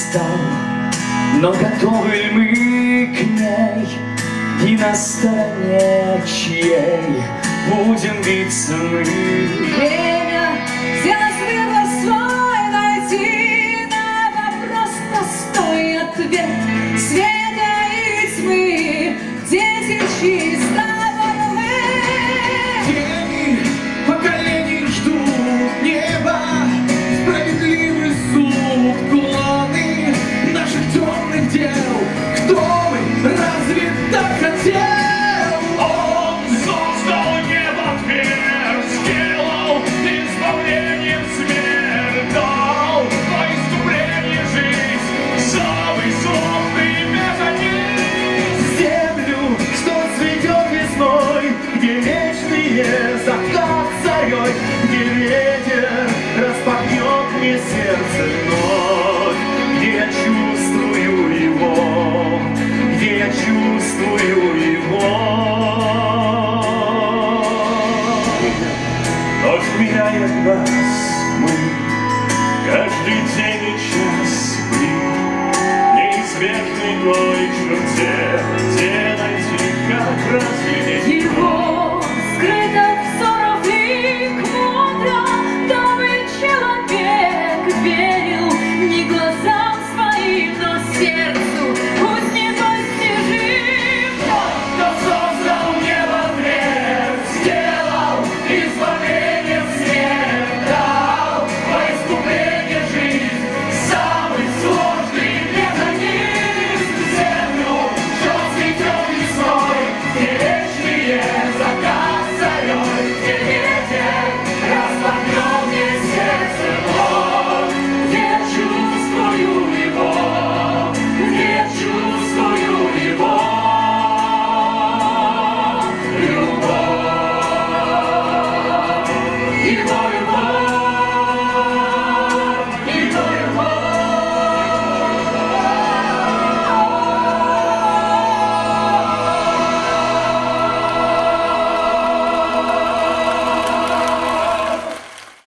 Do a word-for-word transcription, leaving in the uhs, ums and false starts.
настал, но готовы ли мы к ней? И на стороне чьей будем биться мы? Время сделать выбор свой, найти на вопрос простой ответ. Света или тьмы, дети чисто мы. Тени поколений ждут неба, справедливый суд, клоны наших темных дел. Кто мы? Разве так хотел? Он создал небо, дверь, сделал избавлением смерть, дал во искупление жизнь, самый сложный механизм. Землю, что цветет весной, где вечные закат зарей, где ветер распахнет мне сердце вновь, где я чувствую его, где я чувствую его. Ночь меняет нас, мы каждый день и час мы неизбежны той черте, где найти, как развлечь.